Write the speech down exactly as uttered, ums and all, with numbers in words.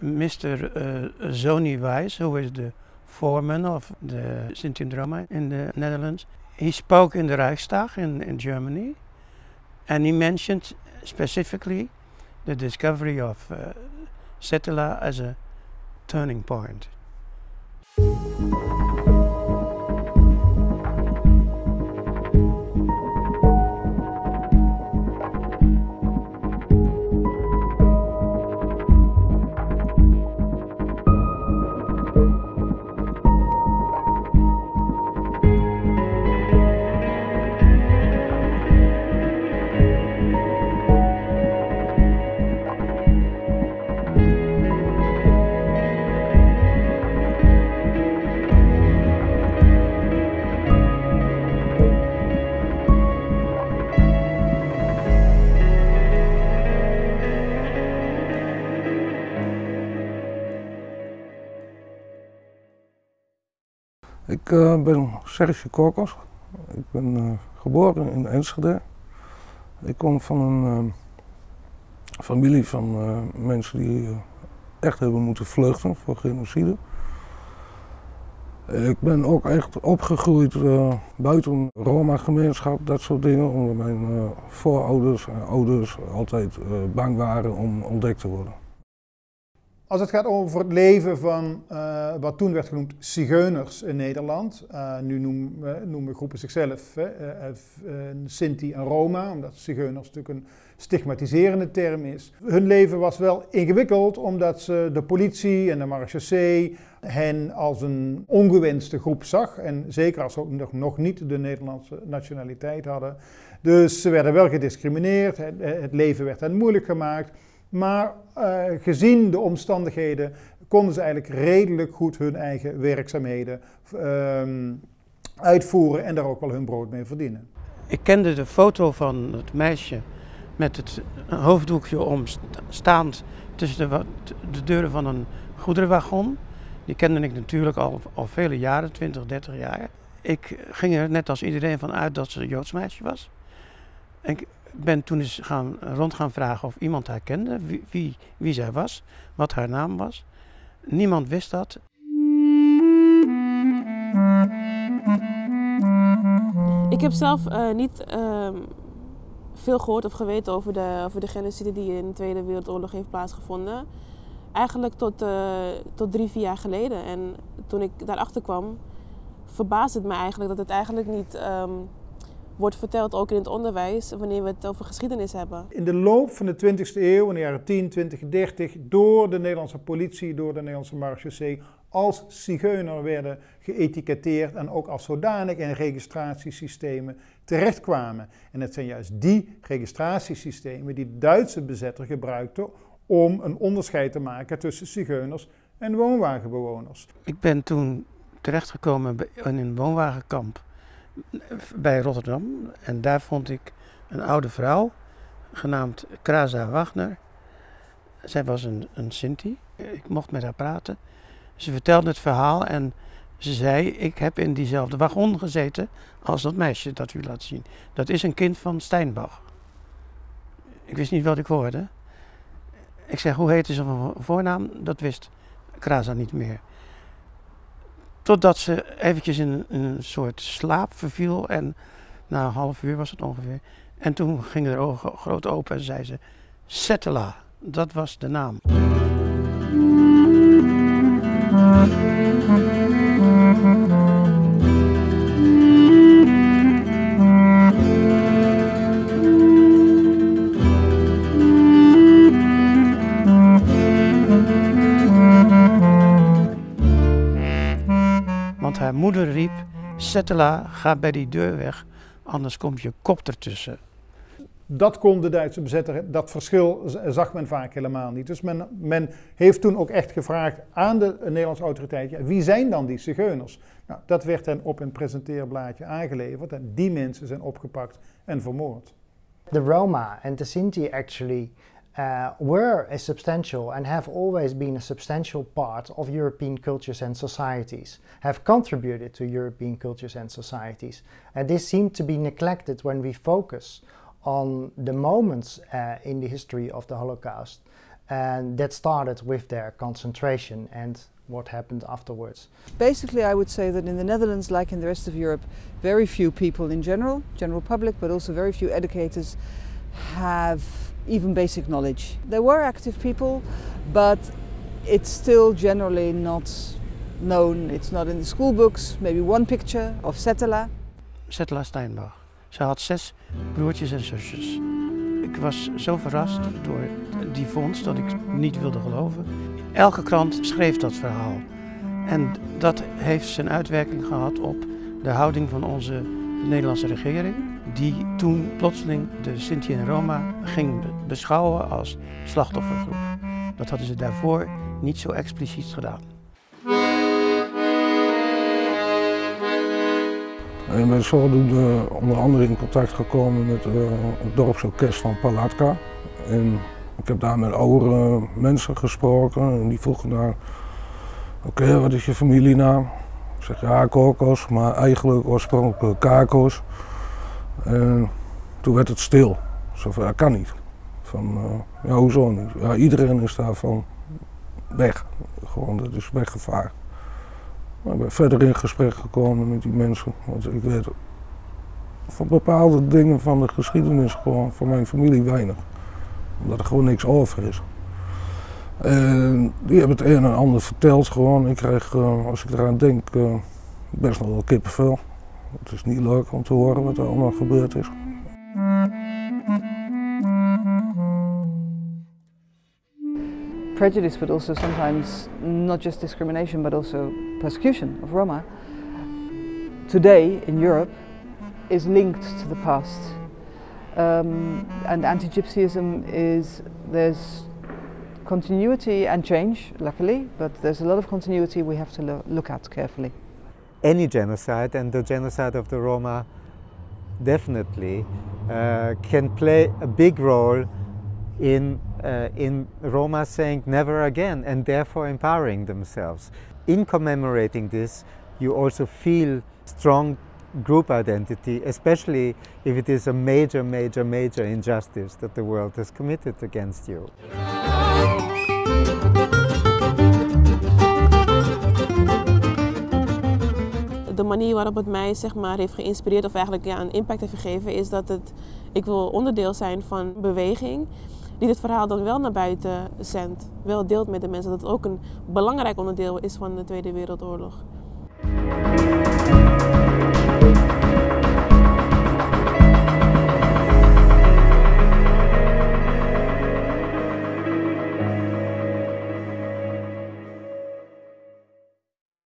Mister Uh, Zoni Weiss, who is the foreman of the Sinti and Roma in the Netherlands, he spoke in the Reichstag in, in Germany, and he mentioned specifically the discovery of uh, Settala as a turning point. Ik uh, ben Serge Korkos. Ik ben uh, geboren in Enschede. Ik kom van een uh, familie van uh, mensen die uh, echt hebben moeten vluchten voor genocide. Ik ben ook echt opgegroeid uh, buiten Roma-gemeenschap, dat soort dingen, omdat mijn uh, voorouders en ouders altijd uh, bang waren om ontdekt te worden. Als het gaat over het leven van uh, wat toen werd genoemd zigeuners in Nederland, uh, nu noemen, uh, noemen groepen zichzelf uh, uh, Sinti en Roma, omdat zigeuners natuurlijk een stigmatiserende term is. Hun leven was wel ingewikkeld omdat ze de politie en de marechaussee hen als een ongewenste groep zag en zeker als ze ook nog, nog niet de Nederlandse nationaliteit hadden. Dus ze werden wel gediscrimineerd, het, het leven werd hen moeilijk gemaakt. Maar uh, gezien de omstandigheden konden ze eigenlijk redelijk goed hun eigen werkzaamheden uh, uitvoeren en daar ook wel hun brood mee verdienen. Ik kende de foto van het meisje met het hoofddoekje om staand tussen de, de deuren van een goederenwagon. Die kende ik natuurlijk al, al vele jaren, twintig, dertig jaar. Ik ging er net als iedereen van uit dat ze een Joods meisje was. En ik ben toen eens gaan, rond gaan vragen of iemand haar kende, wie, wie, wie zij was, wat haar naam was. Niemand wist dat. Ik heb zelf uh, niet uh, veel gehoord of geweten over de, over de genocide die in de Tweede Wereldoorlog heeft plaatsgevonden. Eigenlijk tot, uh, tot drie, vier jaar geleden. En toen ik daarachter kwam, verbaasde het me eigenlijk dat het eigenlijk niet um, wordt verteld, ook in het onderwijs, wanneer we het over geschiedenis hebben. In de loop van de twintigste eeuw, in de jaren tien, twintig, dertig, door de Nederlandse politie, door de Nederlandse marechaussee, als zigeuner werden geëtiketteerd en ook als zodanig in registratiesystemen terechtkwamen. En het zijn juist die registratiesystemen die de Duitse bezetter gebruikte om een onderscheid te maken tussen zigeuners en woonwagenbewoners. Ik ben toen terechtgekomen in een woonwagenkamp bij Rotterdam en daar vond ik een oude vrouw genaamd Kraza Wagner. Zij was een, een Sinti. Ik mocht met haar praten. Ze vertelde het verhaal en ze zei, ik heb in diezelfde wagon gezeten als dat meisje dat u laat zien. Dat is een kind van Steinbach. Ik wist niet wat ik hoorde. Ik zeg, hoe heette ze van voornaam? Dat wist Kraza niet meer. Totdat ze eventjes in, in een soort slaap verviel en na een half uur was het ongeveer. En toen gingen de ogen groot open en zei ze, Settala, dat was de naam. Want haar moeder riep, Settala, ga bij die deur weg, anders komt je kop ertussen. Dat kon de Duitse bezetter, dat verschil zag men vaak helemaal niet. Dus men, men heeft toen ook echt gevraagd aan de Nederlandse autoriteiten, ja, wie zijn dan die zigeuners? Nou, dat werd hen op een presenteerblaadje aangeleverd en die mensen zijn opgepakt en vermoord. The Roma and the Sinti actually uh, were a substantial and have always been a substantial part of European cultures and societies, have contributed to European cultures and societies. And this seemed to be neglected when we focus on the moments uh, in the history of the Holocaust And that started with their concentration and what happened afterwards. Basically, I would say that in the Netherlands, like in the rest of Europe, very few people in general, general public, but also very few educators have even basic knowledge. There were active people, but it's still generally not known. It's not in the school books. Maybe one picture of Settela. Settela Steinbach. Ze had zes broertjes en zusjes. Ik was zo verrast door die vondst dat ik niet wilde geloven. Elke krant schreef dat verhaal. En dat heeft zijn uitwerking gehad op de houding van onze Nederlandse regering, die toen plotseling de Sinti en Roma ging beschouwen als slachtoffergroep. Dat hadden ze daarvoor niet zo expliciet gedaan. Ik ben zodoende onder andere in contact gekomen met uh, het dorpsorkest van Palatka. En ik heb daar met oudere mensen gesproken en die vroegen daar, oké, okay, wat is je familienaam? Ik zeg ja, Kokos, maar eigenlijk oorspronkelijk Kakos. En toen werd het stil. Zo van, ja, kan niet. Van, uh, ja, hoezo niet? Ja, iedereen is daarvan weg. Gewoon, dat is weggevaren. Maar ik ben verder in gesprek gekomen met die mensen. Want ik weet van bepaalde dingen van de geschiedenis gewoon van mijn familie weinig. Omdat er gewoon niks over is. En die hebben het een en ander verteld gewoon. Ik krijg, uh, als ik eraan denk, uh, best nog wel kippenvel. Het is niet leuk om te horen wat er allemaal gebeurd is. Prejudice, but also sometimes not just discrimination, but also persecution of Roma, today in Europe is linked to the past. Um, and anti-Gypsyism is, there's continuity and change, luckily, but there's a lot of continuity we have to lo look at carefully. Any genocide, and the genocide of the Roma definitely uh, can play a big role in, uh, in Roma saying never again, and therefore empowering themselves. In commemorating this, you also feel strong group identity, especially if it is a major, major, major injustice that the world has committed against you. De manier waarop het mij zeg maar, heeft geïnspireerd of eigenlijk ja, een impact heeft gegeven is dat het, ik wil onderdeel zijn van een beweging die dit verhaal dan wel naar buiten zendt, wel deelt met de mensen, dat het ook een belangrijk onderdeel is van de Tweede Wereldoorlog.